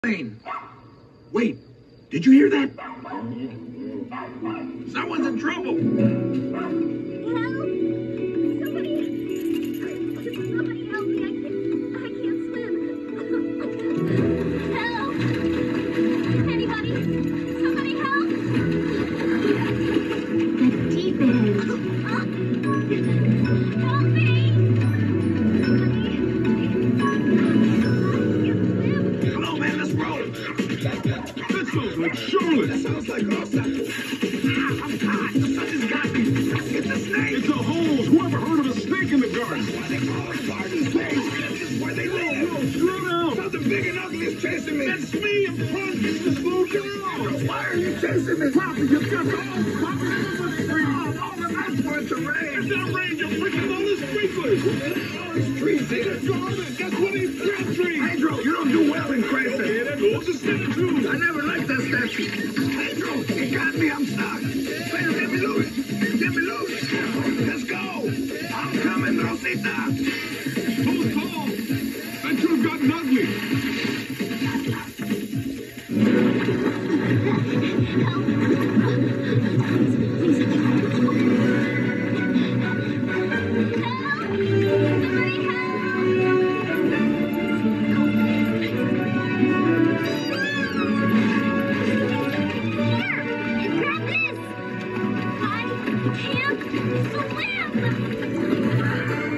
Wait, did you hear that? Someone's in trouble. Help! Somebody help me. I can't swim. Help! Anybody? Somebody help! The deep end. Help me! Come on, man, let's roll. That sounds like Charlotte. That sounds like Rosa. I'm caught. Something's got me. It's a snake. It's a hole. Whoever heard of a snake in the garden? That's why they call it garden snakes. This is where they live. Slow down. Something big and ugly is chasing me. That's me. I'm trying to get you to slow down. Why are you chasing me? Papa, you've got the whole Papa, That's why it's a rain. it's not rain. You're freaking all the sprinklers. All these trees, see? They're garbage. That's what he's tree trees. Pedro, you don't do well in crisis. Okay, that goes to statue. I never liked that statue. Pedro, it got me. I'm stuck. Pedro, get me loose. Get me loose. Let's go. I'm coming, Rosita. Who's tall? That could have gotten ugly. Somebody Here, grab this. I can't swim.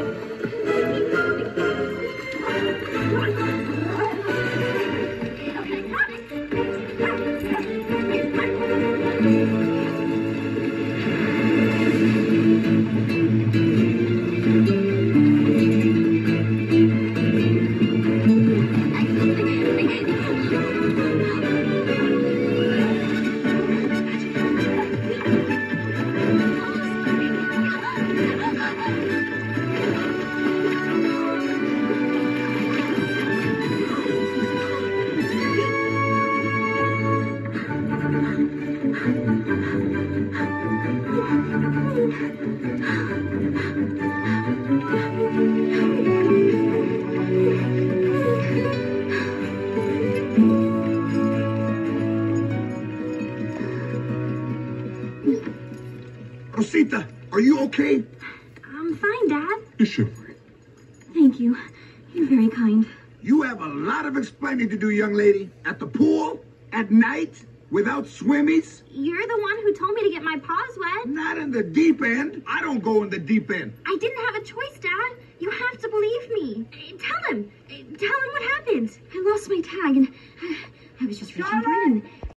Rosita, are you okay? I'm fine, Dad. You're shivering. Thank you. You're very kind. You have a lot of explaining to do, young lady. At the pool, at night, without swimmies. You're the one who told me to get my paws wet. Not in the deep end. I don't go in the deep end. I didn't have a choice, Dad. You have to believe me. Tell him. Tell him what happened. I lost my tag and I was just reaching for it and